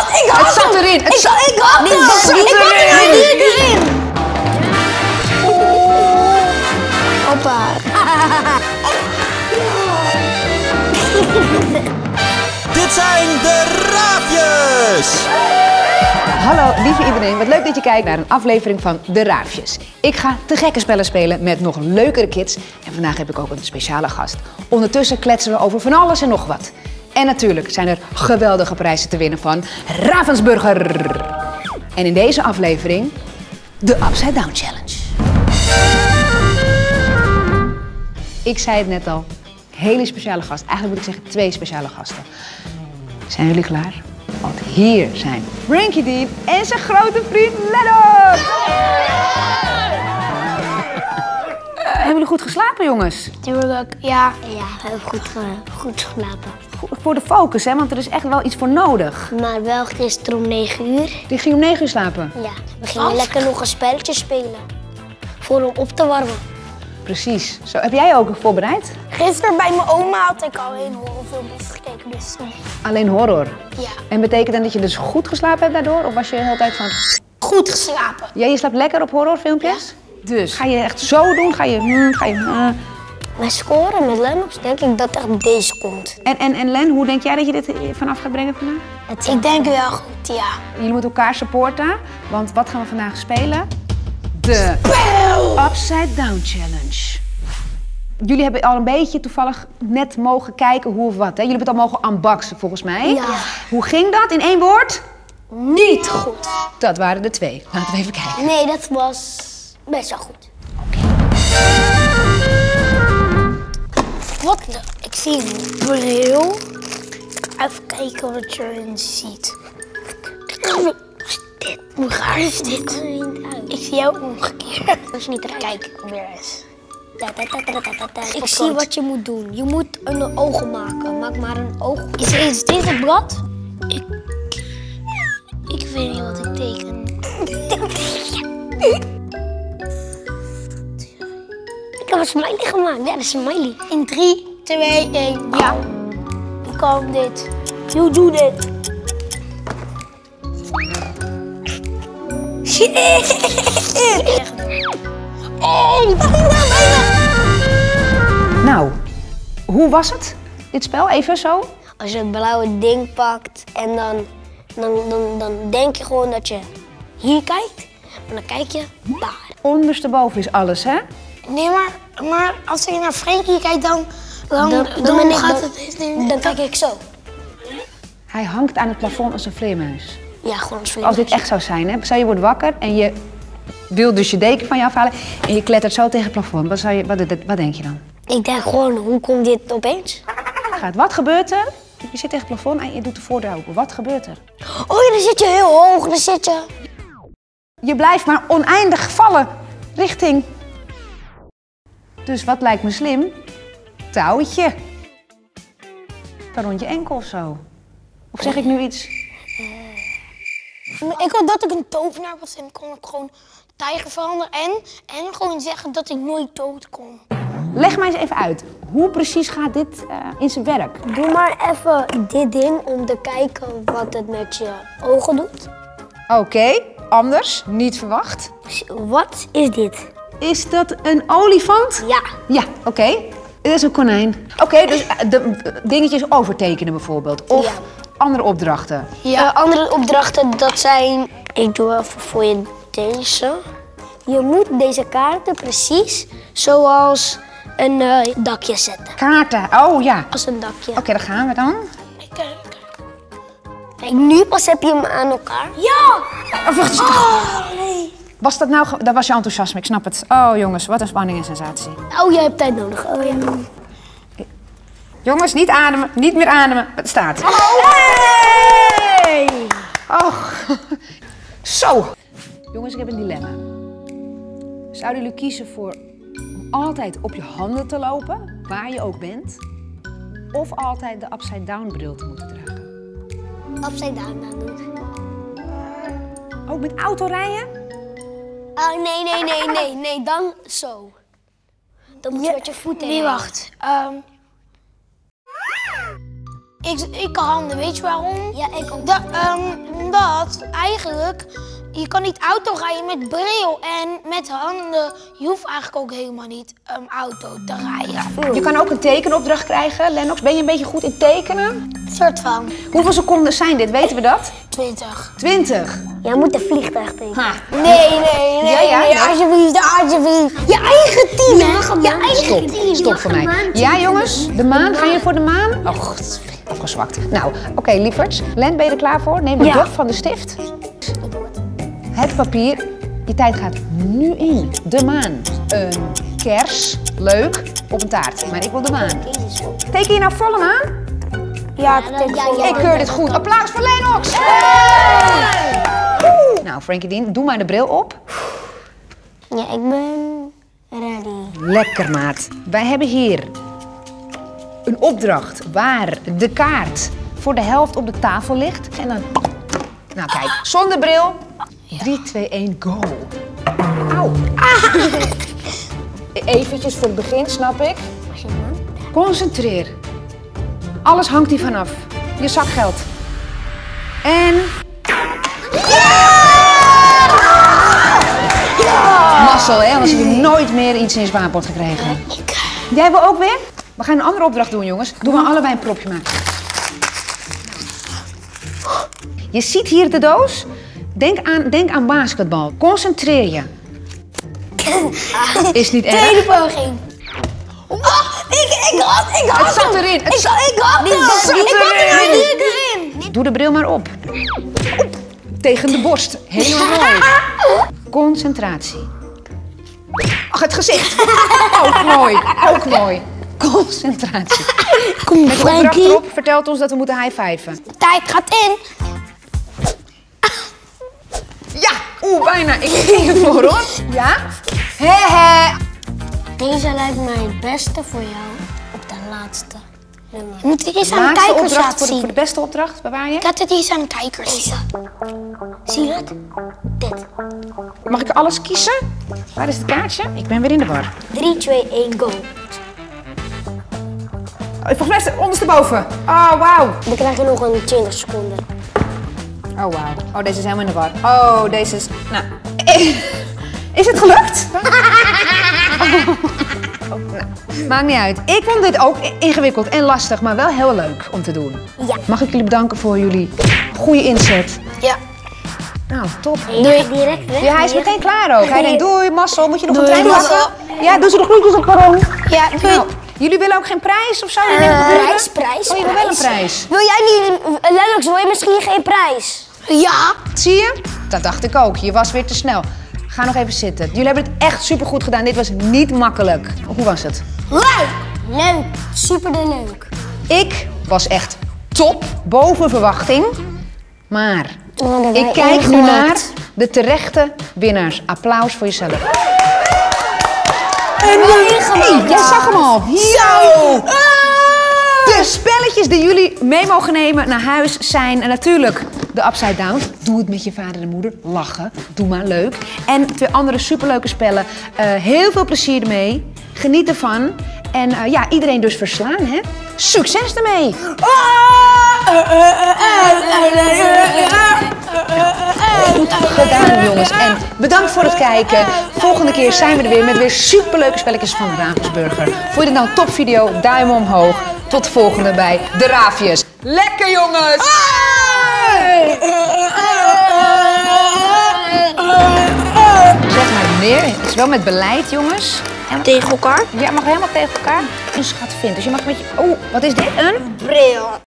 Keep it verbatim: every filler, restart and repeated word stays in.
had, ik had Het zat hem. erin. Het ik, zat, ik had dit hem. zat Ik had hem erin. er erin. Hoppa. Dit zijn de Raafjes! Hallo lieve iedereen, wat leuk dat je kijkt naar een aflevering van De Raafjes. Ik ga te gekke spellen spelen met nog leukere kids en vandaag heb ik ook een speciale gast. Ondertussen kletsen we over van alles en nog wat. En natuurlijk zijn er geweldige prijzen te winnen van Ravensburger. En in deze aflevering de Upside Down Challenge. Ik zei het net al, hele speciale gast. Eigenlijk moet ik zeggen twee speciale gasten. Zijn jullie klaar? Want hier zijn Frankie Dean en zijn grote vriend Lennart. Hebben jullie goed geslapen, jongens? Tuurlijk, ja. Ja, we hebben goed, uh, goed geslapen. Voor de focus, hè? Want er is echt wel iets voor nodig. Maar wel gisteren om negen uur. Die ging om negen uur slapen. Ja, we gingen lekker nog een spelletje spelen. Voor om op te warmen. Precies. Zo, heb jij ook voorbereid? Gisteren bij mijn oma had ik alleen horrorfilmpjes gekeken, dus... Alleen horror. Ja. En betekent dat dat je dus goed geslapen hebt daardoor? Of was je de hele tijd van... Goed geslapen. Ja, je slaapt lekker op horrorfilmpjes? Ja. Dus ga je echt zo doen? Ga je... Hmm, ga je uh... Mijn score met Lennox denk ik dat echt deze komt. En, en, en Len, hoe denk jij dat je dit vanaf gaat brengen vandaag? Ik denk wel goed, ja. Jullie moeten elkaar supporten, want wat gaan we vandaag spelen? De Upside Down Challenge. Jullie hebben al een beetje toevallig net mogen kijken hoe of wat, hè? Jullie hebben het al mogen unboxen volgens mij. Ja. Hoe ging dat in één woord? Niet goed. Dat waren er twee. Laten we even kijken. Nee, dat was best wel goed. Oké. Wat de? Ik zie een bril. Even kijken wat je erin ziet. Wat is dit? Hoe raar is dit? Ik zie jou omgekeerd. Als je niet te kijken, weer eens. Ik zie wat je moet doen. Je moet een oog maken. Maak maar een oog. Is, is dit het blad? Ik, ik weet niet wat ik teken. Ik heb een smiley gemaakt. Ja, dat is een smiley. In drie, twee, één, ja. Ik kan dit. You do dit. Oh, Nou, hoe was het, dit spel? Even zo. als je het blauwe ding pakt en dan, dan, dan, dan denk je gewoon dat je hier kijkt. Maar dan kijk je daar. Ondersteboven is alles, hè? Nee, maar, maar als je naar Frankie kijkt, dan, dan, dan, dan, dan gaat het... Dan, dan kijk ik zo. Hij hangt aan het plafond als een vleermuis. Ja, gewoon als Als dit echt zou zijn, hè? Stel je wordt wakker en je wil dus je deken van je afhalen en je klettert zo tegen het plafond. Wat, zou je, wat, wat denk je dan? Ik denk gewoon, hoe komt dit opeens? Gaat, wat gebeurt er? Je zit tegen het plafond en je doet de voordeur open. Wat gebeurt er? Oh ja, dan zit je heel hoog, dan zit je... Je blijft maar oneindig vallen richting. Dus wat lijkt me slim? Touwtje. Dan rond je enkel of zo. Of zeg ik nu iets? Ik wil dat ik een tovenaar was en kon ik gewoon tijger veranderen en, en gewoon zeggen dat ik nooit dood kon. Leg mij eens even uit. Hoe precies gaat dit uh, in zijn werk? Doe maar even dit ding om te kijken wat het met je ogen doet. Oké, okay, anders, niet verwacht. Wat is dit? Is dat een olifant? Ja. Ja, oké. Okay. Dit is een konijn. Oké, okay, dus de, de dingetjes overtekenen bijvoorbeeld. Of ja. andere opdrachten. Ja, uh, andere opdrachten dat zijn... Ik doe even voor je deze. Je moet deze kaarten precies zoals een uh, dakje zetten. Kaarten, oh ja. Als een dakje. Oké, okay, daar gaan we dan. Kijk, nu pas heb je hem aan elkaar. Ja! Oh, nee. Was dat nou... Dat was je enthousiasme, ik snap het. Oh jongens, wat een spanning en sensatie. Oh, jij hebt tijd nodig. Oh, ja. Jongens, niet ademen, niet meer ademen. Het staat. Oh. Hey! Oh. Zo. Jongens, ik heb een dilemma. Zouden jullie kiezen voor om altijd op je handen te lopen, waar je ook bent, of altijd de upside down bril te moeten dragen? Upside down aan doen. Ook met autorijden? Oh, nee, nee, nee, nee, nee, dan zo. Dan moet je met je voeten. Nee, wacht. Um... Ik, ik kan handen, weet je waarom? Ja, ik ook. Da, um, omdat eigenlijk, je kan niet auto rijden met bril en met handen. Je hoeft eigenlijk ook helemaal niet um, auto te rijden. Je kan ook een tekenopdracht krijgen. Lennox, ben je een beetje goed in tekenen? Soort van. Hoeveel seconden zijn dit? Weten we dat? twintig. twintig. Jij moet een vliegtuig tekenen. Ha. Nee, nee, nee. Ja, ja, nee, ja. Alsjeblieft, alsjeblieft. Je eigen team, hè? Je eigen Stop, team. stop voor mij. Ja jongens, de maan. Gaan jullie voor de maan? Oh, god, afgezwakt. Nou, oké, okay, lieverds. Len, ben je er klaar voor? Neem de Ja. dop van de stift. Het papier. Je tijd gaat nu in. De maan. Een kers. Leuk. Op een taart. Maar ik wil de maan. Teken je nou volle maan? Ja, Ja, dat- ja, ja. Ik keur dit goed. Applaus voor Lennox. Hey! Oeh. Nou, Frankie Dien, doe maar de bril op. Ja, ik ben ready. Lekker, maat. Wij hebben hier een opdracht waar de kaart voor de helft op de tafel ligt. En dan... Nou, kijk. Zonder bril. drie, twee, één, go. Auw. Ah. Eventjes voor het begin, snap ik. Concentreer. Alles hangt hier vanaf. Je zakgeld. En... Mazzel, hè? Anders heb je nooit meer iets in je spaarpot gekregen. Jij wil ook weer? We gaan een andere opdracht doen, jongens. Doen we allebei een propje maken. Je ziet hier de doos. Denk aan, denk aan basketbal. Concentreer je. Is niet erg. Tweede poging. Oh, ik, ik had, ik had Het zat erin. Het Ik, zat, ik had hem. het zat Ik had hem erin. er niet erin. Doe de bril maar op. Tegen de borst. Helemaal mooi. Concentratie. Ach, het gezicht. Ook mooi. Ook mooi. Concentratie. Kom, Met de opdracht erop vertelt ons dat we moeten high-fiven. Tijd gaat in. Ja, oeh, bijna. Ik ging ervoor, hoor. Ja? He, he. Deze lijkt mij het beste voor jou op de laatste nummer. Je moet het eens aan de Laatste kijkers opdracht laten voor de, zien. voor de beste opdracht. Bewaar je? Laat het eens aan de kijkers zien. Zie je het? Dit. Mag ik alles kiezen? Waar is het kaartje? Ik ben weer in de war. drie, twee, één, go. Volgens mij is het ondersteboven. Oh, wauw. Dan krijg je nog een twintig seconden. Oh, wauw. Oh, deze is helemaal in de war. Oh, deze is... Nou... Is het gelukt? Oh, nou, maakt niet uit. Ik vond dit ook ingewikkeld en lastig, maar wel heel leuk om te doen. Ja. Mag ik jullie bedanken voor jullie goede inzet? Ja. Nou, top. Doei. Direct weg. Ja, hij is meteen klaar ook. Hij denkt, doei, Marcel, moet je nog Doei, een trein Marcel. pakken? Ja, doe ze de groetjes op perron. Ja, doei. Nou, jullie willen ook geen prijs of zo? Eh, Jullie hebben buren? prijs, prijs, Oh, je wil wel een prijs. prijs. Wil jij niet, uh, Lennox, wil je misschien geen prijs? Ja. Zie je? Dat dacht ik ook. Je was weer te snel. Ga nog even zitten. Jullie hebben het echt supergoed gedaan. Dit was niet makkelijk. Hoe was het? Leuk! Leuk, super de leuk. Ik was echt top, boven verwachting. Maar Toen hadden wij ik kijk nu ingemaakt. naar de terechte winnaars. Applaus voor jezelf. En Hey, jij zag hem al. Yo! De spelletjes die jullie mee mogen nemen naar huis zijn en natuurlijk de Upside Down. Doe het met je vader en moeder. Lachen. Doe maar leuk. En twee andere superleuke spellen. Uh, heel veel plezier ermee. Geniet ervan. En uh, ja, iedereen dus verslaan, hè? Succes ermee! Goed gedaan, jongens. En bedankt voor het kijken. Volgende keer zijn we er weer met weer superleuke spelletjes van Ravensburger. Vond je dit nou een topvideo? Duim omhoog. Tot de volgende bij De Raafjes. Lekker, jongens! Zet maar neer. Het is wel met beleid, jongens. Tegen elkaar. Ja, mag helemaal tegen elkaar. Een schat vindt. Dus je mag met je... Oh, wat is dit? Een Bril.